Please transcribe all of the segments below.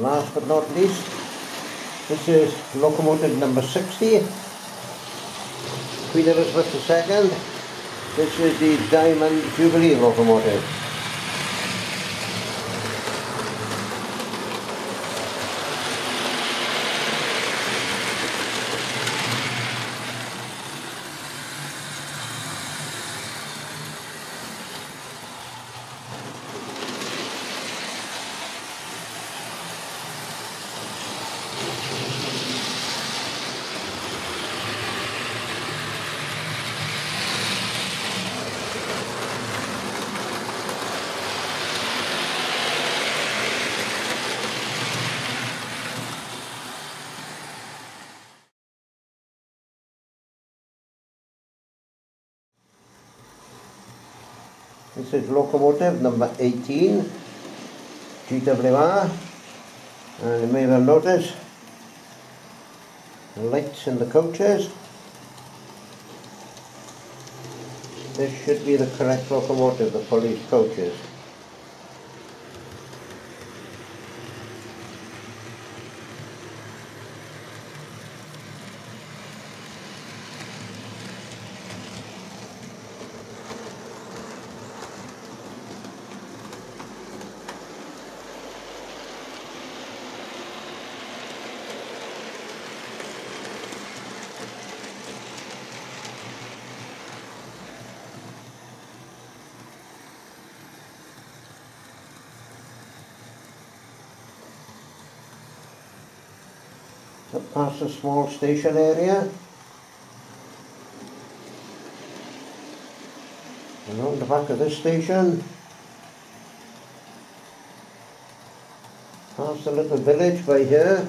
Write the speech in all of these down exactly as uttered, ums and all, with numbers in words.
And last but not least, this is locomotive number sixty, Queen Elizabeth the second. This is the Diamond Jubilee locomotive. This is locomotive number eighteen, G W R, and you may well notice the lights in the coaches. This should be the correct locomotive, the police coaches. Up past the small station area, and on the back of this station, past the little village by here,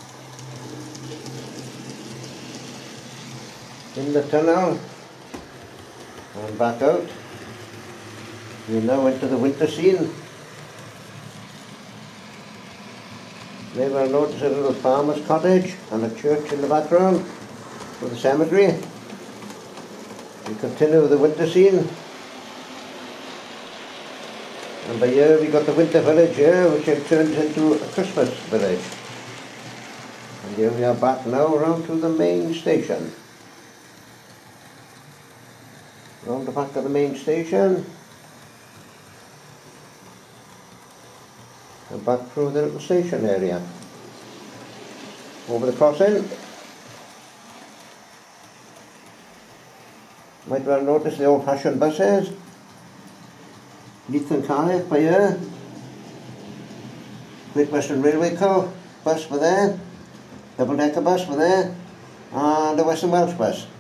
in the tunnel, and back out. We're now into the winter scene. You may notice a little farmer's cottage and a church in the background with a cemetery. We continue with the winter scene. And by here we got the winter village here, which have turned into a Christmas village. And here we are back now around to the main station. Round the back of the main station. And back through the little station area. Over the crossing. Might well notice the old-fashioned buses. Leith and Cardiff by here. Great Western Railway car bus for there. Double-decker bus for there. And the Western Welsh bus.